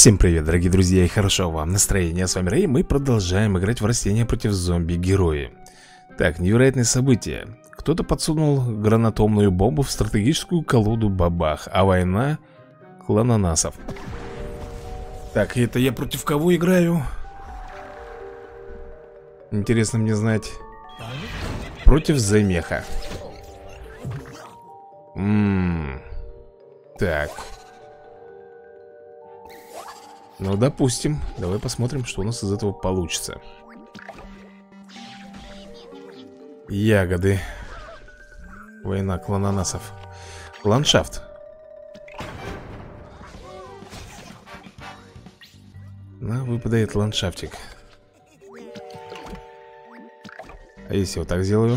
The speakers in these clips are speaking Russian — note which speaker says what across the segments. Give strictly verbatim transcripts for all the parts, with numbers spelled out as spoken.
Speaker 1: Всем привет, дорогие друзья, и хорошо вам настроения. С вами Рэй, мы продолжаем играть в растения против зомби-герои. Так, невероятные события. Кто-то подсунул гранатомную бомбу в стратегическую колоду бабах, а война кланонасов. Так, это я против кого играю? Интересно мне знать. Против Займеха. Ммм. Так. Ну, допустим. Давай посмотрим, что у нас из этого получится. Ягоды. Война кланонасов. Ландшафт. На, выпадает ландшафтик. А если вот так сделаю?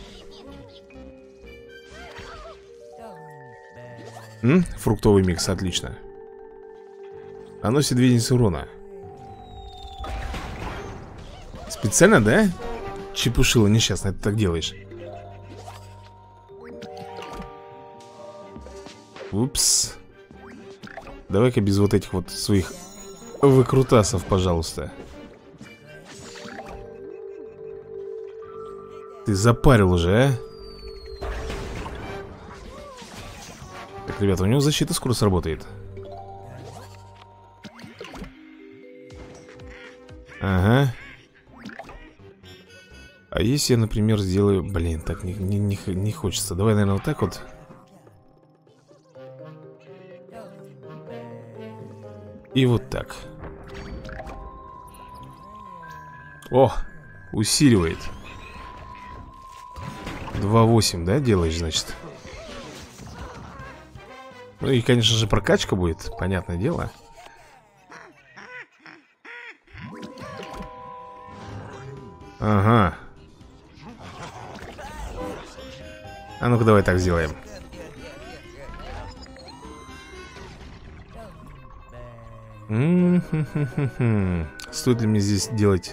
Speaker 1: М? Фруктовый микс, отлично. Наносит две единицы урона. Специально, да? Чепушила несчастная, ты так делаешь. Упс. Давай-ка без вот этих вот своих выкрутасов, пожалуйста. Ты запарил уже, а? Так, ребята, у него защита скоро сработает. Ага. А если я, например, сделаю... Блин, так не, не, не, не хочется. Давай, наверное, вот так вот. И вот так. О, усиливает. два восемь, да, делаешь, значит? Ну и, конечно же, прокачка будет, понятное дело. Ага. А ну-ка давай так сделаем. М-м-м-м-м. Стоит ли мне здесь делать?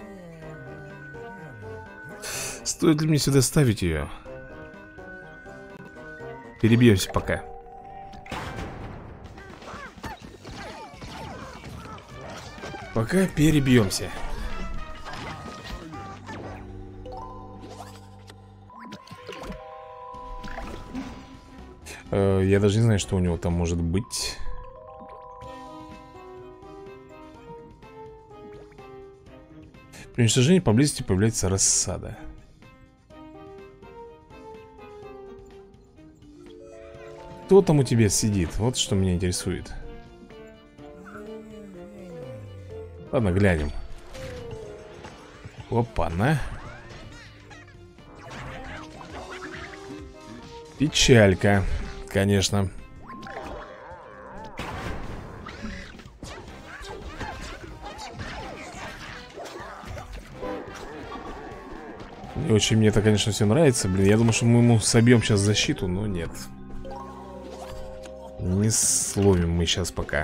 Speaker 1: Стоит ли мне сюда ставить ее? Перебьемся пока. Пока перебьемся. Я даже не знаю, что у него там может быть. При уничтожении поблизости появляется рассада. Кто там у тебя сидит? Вот что меня интересует. Ладно, глянем. Опа-на. Печалька. Конечно. Не очень мне это, конечно, все нравится. Блин, я думаю, что мы ему собьем сейчас защиту, но нет. Не словим мы сейчас пока.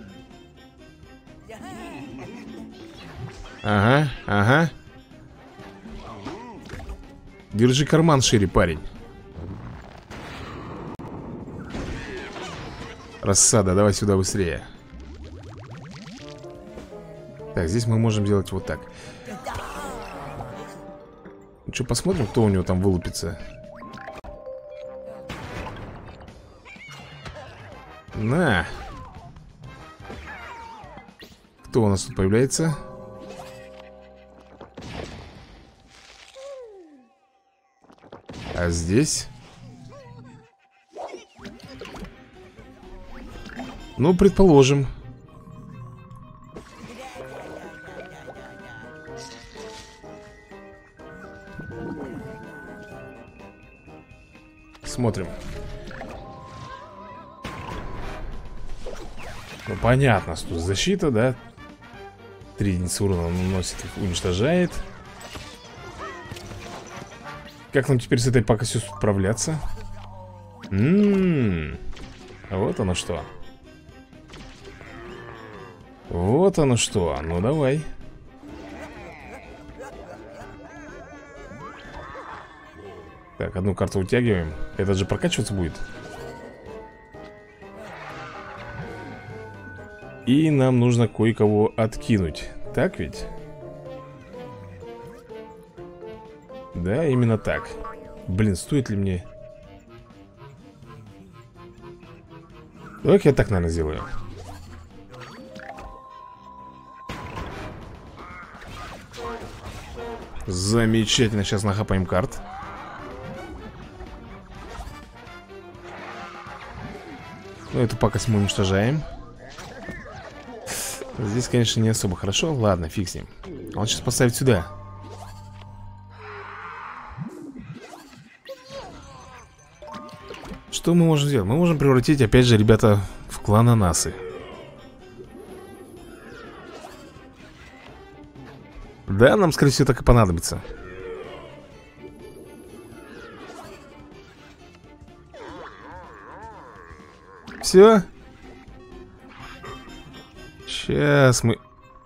Speaker 1: Ага, ага. Держи карман шире, парень. Рассада, давай сюда быстрее. Так, здесь мы можем делать вот так. Ну что, посмотрим, кто у него там вылупится. На. Кто у нас тут появляется? А здесь? Ну, предположим. Смотрим. Ну, понятно, что защита, да? Три единицы урона наносит, уничтожает. Как нам теперь с этой пакостью справляться? Ммм. Вот оно что. Вот оно что, ну давай. Так, одну карту вытягиваем. Этот же прокачиваться будет. И нам нужно кое-кого откинуть. Так ведь? Да, именно так. Блин, стоит ли мне... Давай-ка я так, наверное, сделаю. Замечательно, сейчас нахапаем карт. Ну, эту пакость мы уничтожаем. Здесь, конечно, не особо хорошо. Ладно, фиг с ним. Он сейчас поставит сюда. Что мы можем сделать? Мы можем превратить, опять же, ребята, в клан ананасы. Да, нам, скорее всего, так и понадобится. Все. Сейчас мы...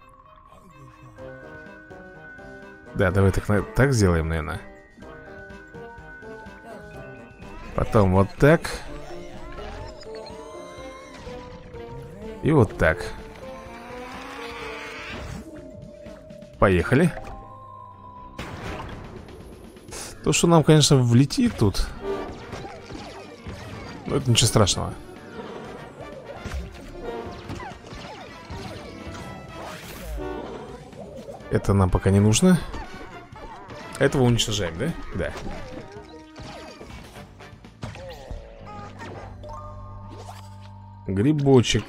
Speaker 1: Да, давай так, так сделаем, наверное. Потом вот так. И вот так. Поехали. То, что нам, конечно, влетит тут, но это ничего страшного. Это нам пока не нужно. Этого уничтожаем, да? Да. Грибочек.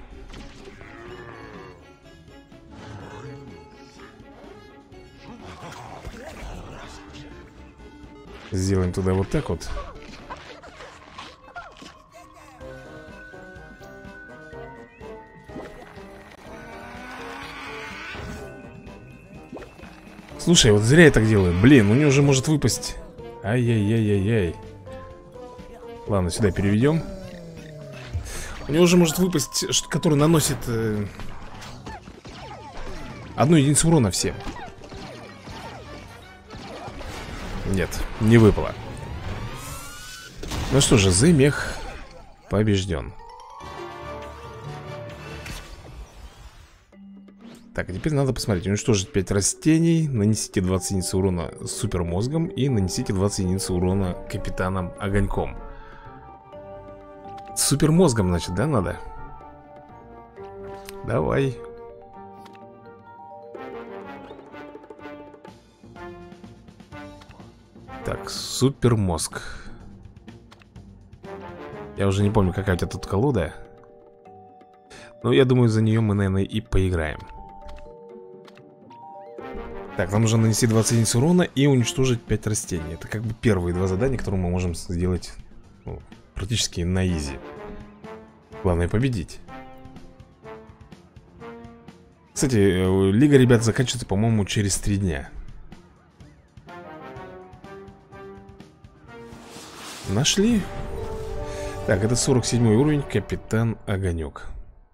Speaker 1: Сделаем туда вот так вот. Слушай, вот зря я так делаю. Блин, у него уже может выпасть. Ай-яй-яй-яй-яй. Ладно, сюда переведем. У него уже может выпасть, который наносит э, одну единицу урона всем. Нет, не выпало. Ну что же, Змех побежден. Так, а теперь надо посмотреть. Уничтожить пять растений. Нанесите двадцать единиц урона супермозгом. И нанесите двадцать единиц урона капитаном огоньком. Супермозгом, значит, да, надо? Давай. Так, супермозг. Я уже не помню, какая у тебя тут колода. Но я думаю, за нее мы, наверное, и поиграем. Так, нам нужно нанести двадцать единиц урона и уничтожить пять растений. Это как бы первые два задания, которые мы можем сделать, ну, практически на изи. Главное победить. Кстати, лига, ребят, заканчивается, по-моему, через три дня. Нашли. Так, это сорок седьмой уровень, капитан Огонек.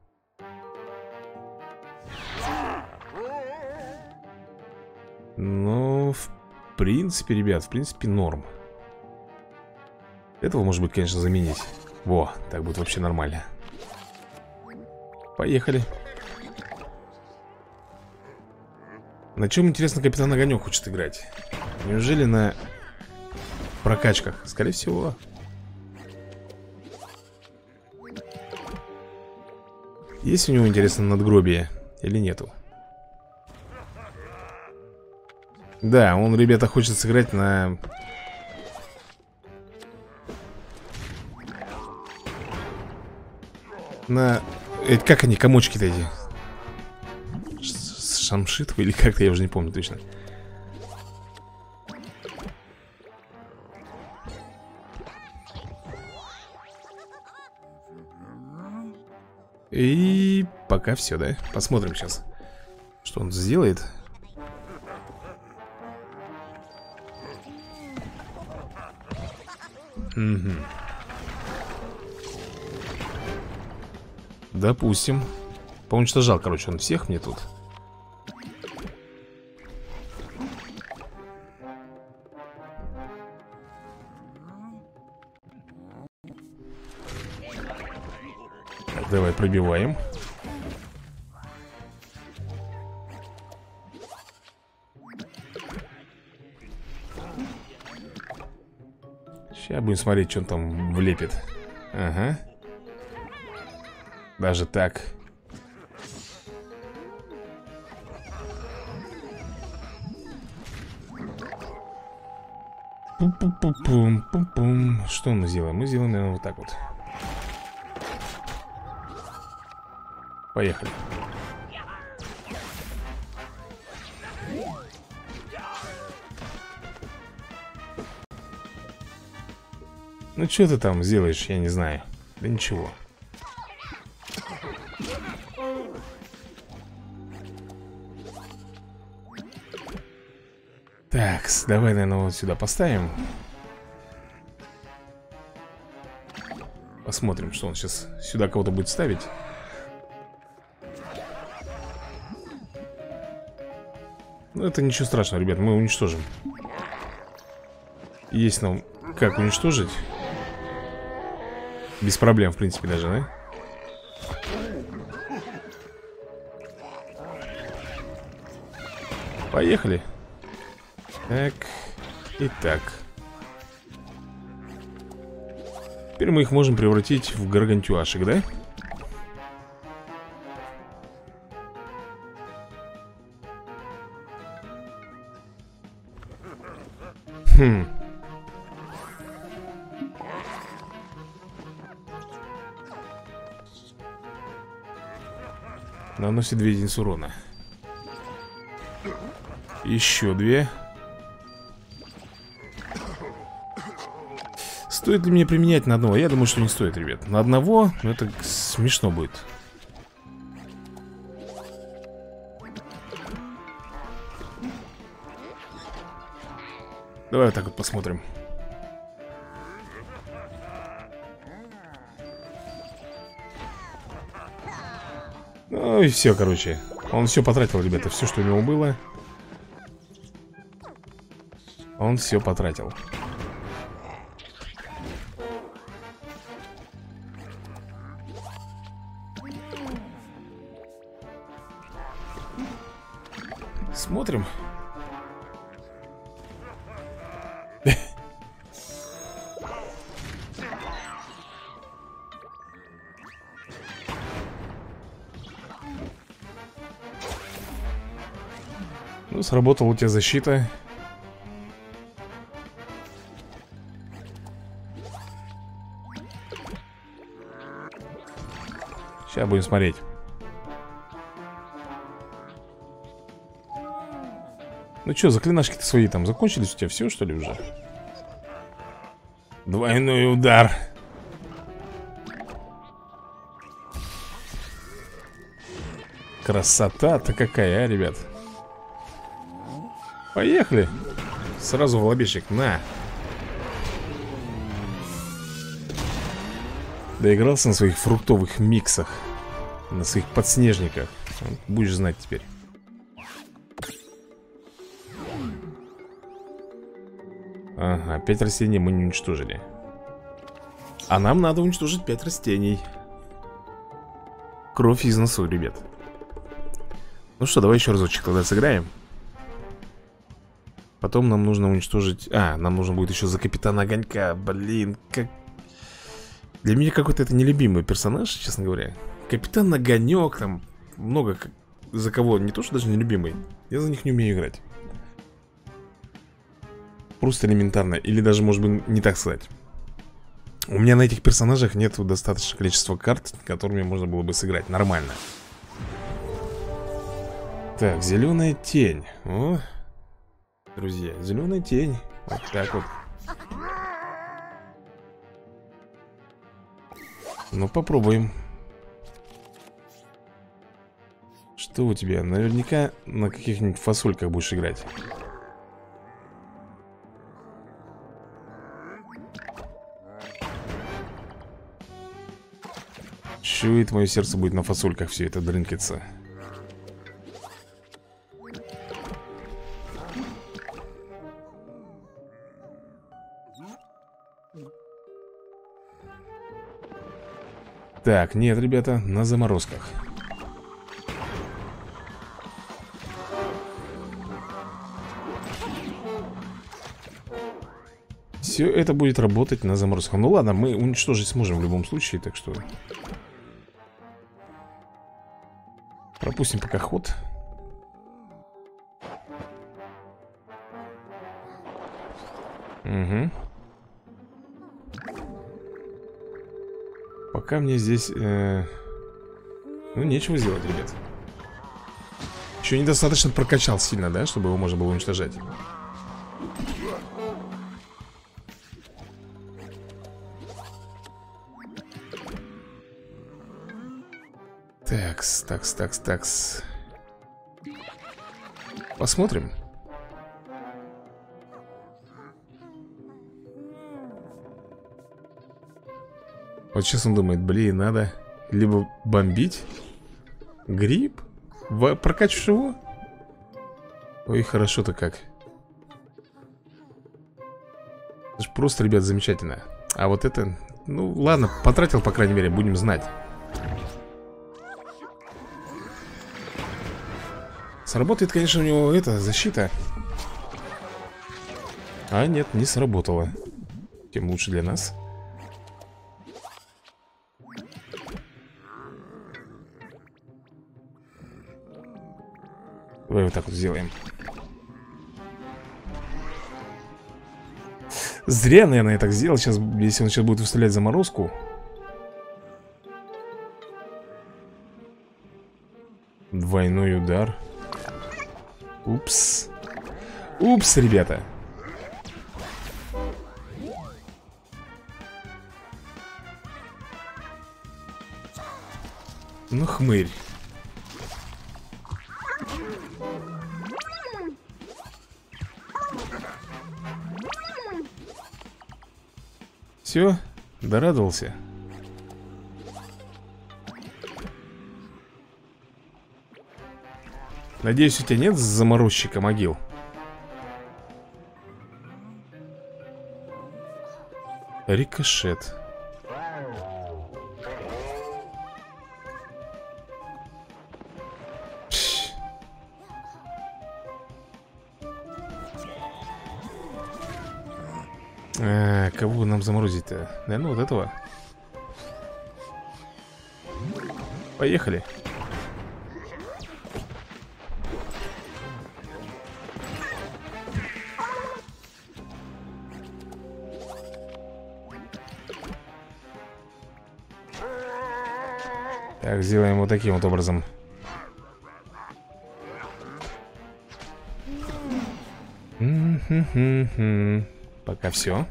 Speaker 1: Ну, в принципе, ребят, в принципе, норм. Этого, может быть, конечно, заменить. Во, так будет вообще нормально. Поехали. На чем, интересно, капитан Огонек хочет играть? Неужели на прокачках? Скорее всего. Есть у него, интересно, надгробие или нету? Да, он, ребята, хочет сыграть на... На... Это как они, комочки-то эти? Шамшит или как-то, я уже не помню точно. И пока все, да? Посмотрим сейчас, что он сделает. Угу. Допустим. Поуничтожал, короче, он всех мне тут. Так, давай пробиваем. Сейчас будем смотреть, что он там влепит. Ага. Даже так. Пум-пум-пум-пум-пум. Что мы сделаем? Мы сделаем, наверное, вот так вот. Поехали. Ну, что ты там сделаешь, я не знаю. Да ничего. Так, давай, наверное, вот сюда поставим. Посмотрим, что он сейчас сюда кого-то будет ставить. Ну, это ничего страшного, ребят, мы уничтожим. Есть нам как уничтожить. Без проблем, в принципе, даже, да? Поехали. Так, и так. Теперь мы их можем превратить в гаргантюашек, да? Хм. Наносит две единицы урона. Еще две. Стоит ли мне применять на одного? Я думаю, что не стоит, ребят. На одного, ну, это смешно будет. Давай вот так вот посмотрим. Ну и все, короче. Он все потратил, ребята, все, что у него было. Он все потратил. Смотрим. Ну, сработала у тебя защита. Сейчас будем смотреть. Ну что, заклинашки-то свои там закончились у тебя? Все, что ли, уже? Двойной удар. Красота-то какая, а, ребят. Поехали. Сразу в лобешек, на. Доигрался на своих фруктовых миксах. На своих подснежниках. Будешь знать теперь. Ага, пять растений мы не уничтожили. А нам надо уничтожить пять растений. Кровь из носу, ребят. Ну что, давай еще разочек тогда сыграем. Потом нам нужно уничтожить... А, нам нужно будет еще за капитана Огонька. Блин, как... Для меня какой-то это нелюбимый персонаж, честно говоря. Капитан Огонек, там много за кого, не то что даже нелюбимый. Я за них не умею играть. Просто элементарно. Или даже, может быть, не так сказать. У меня на этих персонажах нет достаточного количества карт, которыми можно было бы сыграть нормально. Так, зеленая тень. О, друзья, зеленая тень. Вот так вот. Ну, попробуем. Что у тебя? Наверняка на каких-нибудь фасольках будешь играть. Чует, мое сердце будет на фасольках все это дрынкаться. Так, нет, ребята, на заморозках. все это будет работать на заморозках. Ну ладно, мы уничтожить сможем в любом случае, так что пропустим пока ход. Угу. Пока мне здесь э... ну, нечего сделать, ребят. Еще недостаточно прокачал сильно, да, чтобы его можно было уничтожать. Такс, такс, такс, такс. Посмотрим. Вот сейчас он думает, блин, надо либо бомбить гриб, в... прокачиваешь его. Ой, хорошо-то как. Это ж просто, ребят, замечательно. А вот это, ну ладно, потратил, по крайней мере, будем знать. Сработает, конечно, у него это, защита. А нет, не сработало. Тем лучше для нас. Давай вот так вот сделаем. Зря, наверное, я так сделал. Сейчас, если он сейчас будет выставлять заморозку. Двойной удар. Упс. Упс, ребята. Ну, хмырь. Все, дорадовался. Надеюсь, у тебя нет заморозчика могил? Рикошет. Пш. А, кого нам заморозить-то? Наверное, вот этого. Поехали. Так, сделаем вот таким вот образом. Пока все.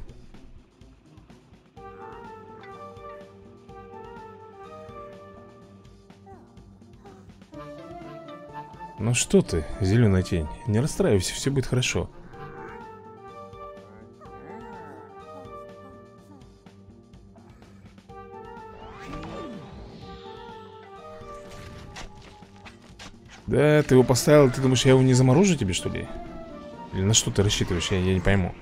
Speaker 1: Ну что ты, зеленая тень, не расстраивайся, все будет хорошо. Да, ты его поставил, ты думаешь, я его не заморожу тебе, что ли? Или на что ты рассчитываешь, я, я не пойму.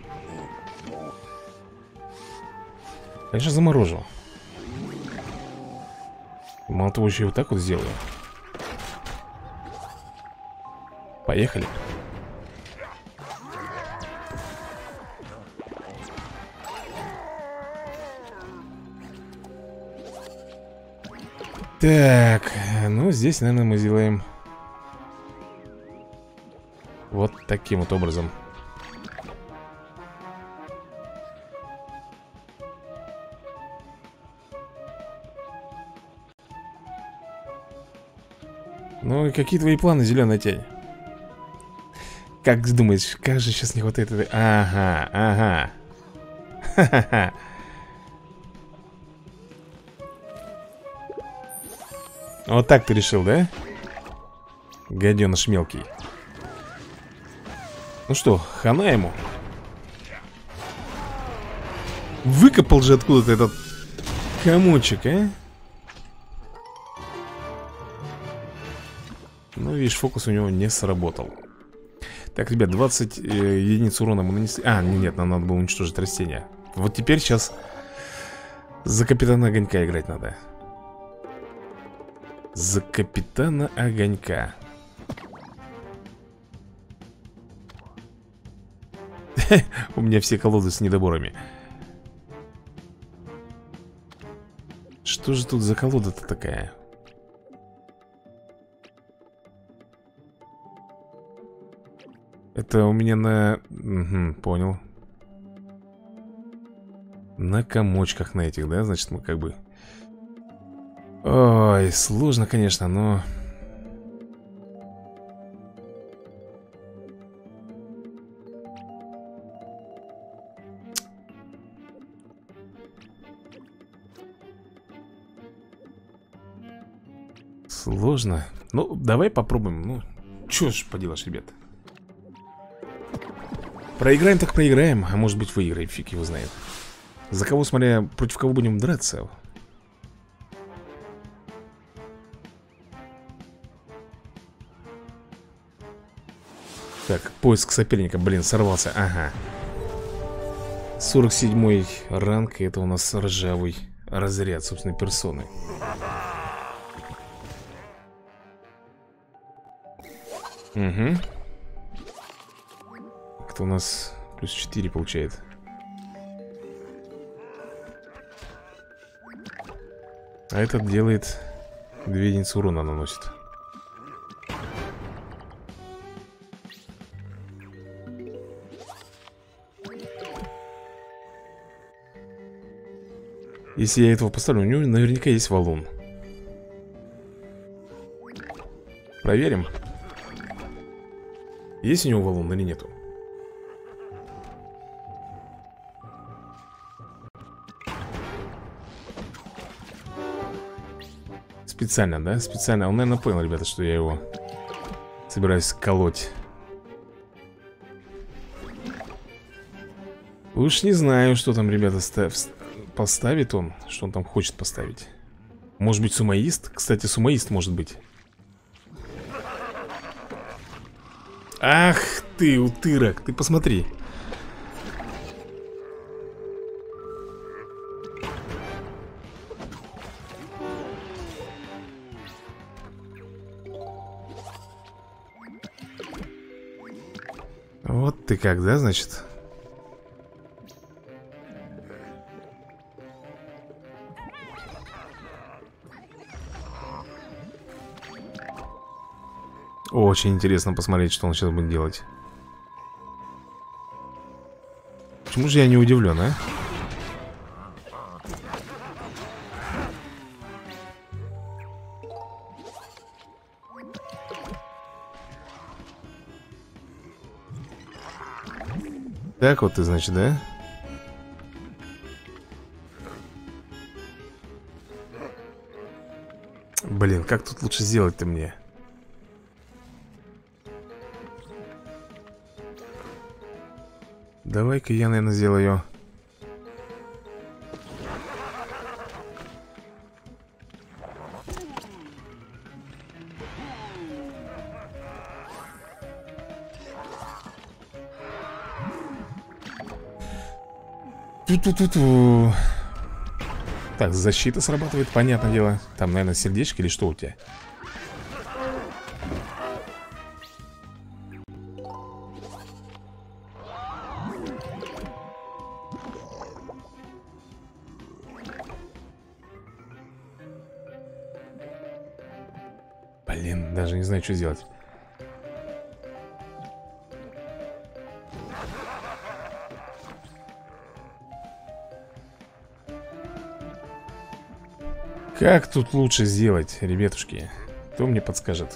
Speaker 1: Конечно, заморожу. Мало того, еще и вот так вот сделаю. Поехали. Так, ну здесь, наверное, мы сделаем вот таким вот образом. Ну и какие твои планы, зеленая тень? Как думаешь, как же сейчас не хватает этой... Ага, ага. Ха-ха-ха. Вот так ты решил, да? Гаденыш мелкий. Ну что, хана ему. Выкопал же откуда-то этот комочек, а? Ну, видишь, фокус у него не сработал. Так, ребят, двадцать э, единиц урона мы нанесли. А, нет, нам надо было уничтожить растения. Вот теперь сейчас за капитана Огонька играть надо. За капитана Огонька. У меня все колоды с недоборами. Что же тут за колода-то такая? Это у меня на... Угу, понял. На комочках на этих, да? Значит, мы как бы... Ой, сложно, конечно, но... Сложно. Ну, давай попробуем. Ну, чё ж поделаешь, ребят. Проиграем так проиграем, а может быть выиграем, фиг его знает. За кого, смотря, против кого будем драться. Так, поиск соперника, блин, сорвался, ага. сорок седьмой ранг, это у нас ржавый разряд, собственно, персоны. Угу. Кто у нас плюс четыре получает? А этот делает две единицы урона наносит. Если я этого поставлю, у него наверняка есть валун. Проверим. Есть у него валун или нету? Специально, да? Специально. Он, наверное, понял, ребята, что я его собираюсь колоть. Уж не знаю, что там, ребята, став... поставит он. Что он там хочет поставить. Может быть, сумоист? Кстати, сумоист может быть. Ах ты, утырок, ты посмотри. Вот ты как, да, значит? Очень интересно посмотреть, что он сейчас будет делать. Почему же я не удивлен, а? Так вот ты, значит, да? Блин, как тут лучше сделать-то мне? Давай-ка я, наверное, сделаю. Ту-ту-ту-ту. Так, защита срабатывает, понятное дело. Там, наверное, сердечко или что у тебя? Блин, даже не знаю, что сделать. Как тут лучше сделать, ребятушки? Кто мне подскажет?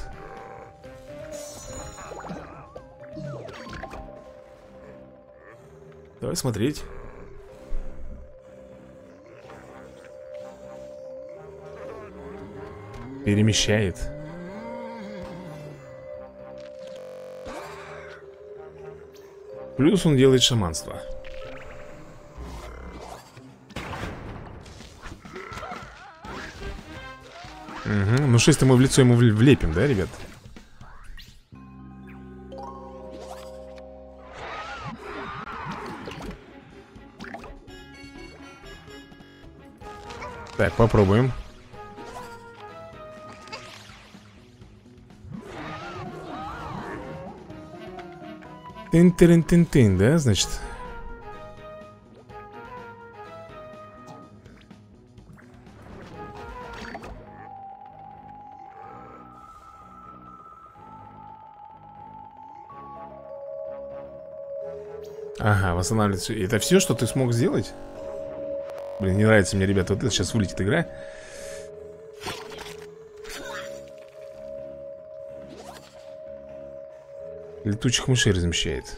Speaker 1: Давай смотреть. Перемещает. Плюс он делает шаманство. Угу. Ну шесть мы в лицо ему влепим, да, ребят? Так, попробуем. Тын-тын-тын-тын, да, значит? Ага, восстанавливается. Это все, что ты смог сделать? Блин, не нравится мне, ребята. Вот это сейчас вылетит игра. Летучих мышей размещает.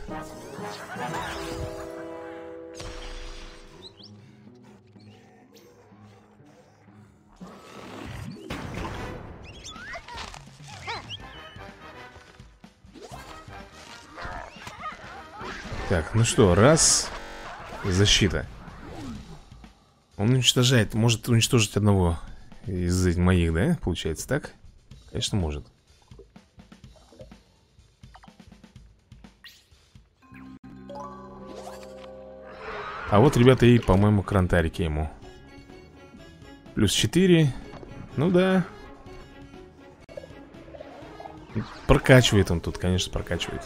Speaker 1: Так, ну что, раз. Защита. Он уничтожает, может уничтожить одного из моих, да? Получается так? Конечно, может. А вот, ребята, и, по-моему, крантарики ему. Плюс четыре. Ну да. Прокачивает он тут, конечно, прокачивает.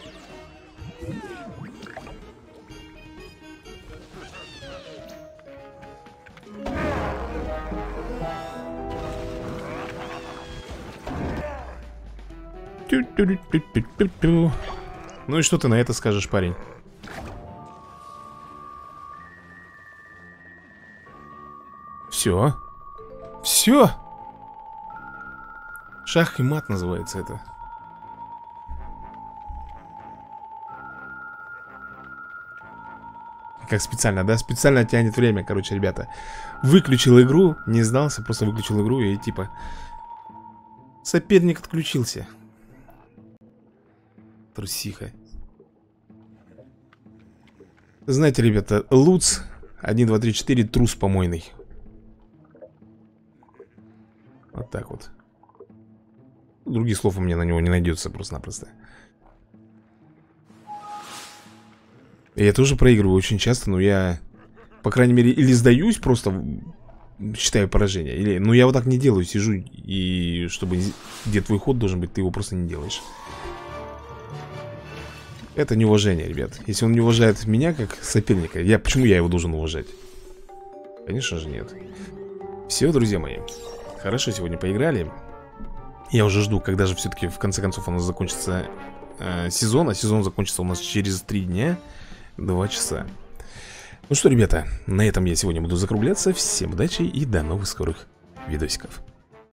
Speaker 1: Ну и что ты на это скажешь, парень? Все. Все. Шах и мат называется это. Как специально, да? Специально тянет время, короче, ребята. Выключил игру, не сдался, просто выключил игру и типа... Соперник отключился. Трусиха. Знаете, ребята, Луц один, два, три, четыре, трус помойный. Вот так вот. Других слов у меня на него не найдется просто-напросто. Я тоже проигрываю очень часто, но я, по крайней мере, или сдаюсь, просто считаю поражение, или, ну я вот так не делаю, сижу и чтобы где твой ход должен быть, ты его просто не делаешь. Это неуважение, ребят. Если он не уважает меня как соперника, я, почему я его должен уважать? Конечно же нет. Все, друзья мои, хорошо сегодня поиграли. Я уже жду, когда же все-таки в конце концов у нас закончится э, сезон. А сезон закончится у нас через три дня, два часа. Ну что, ребята, на этом я сегодня буду закругляться. Всем удачи и до новых скорых видосиков.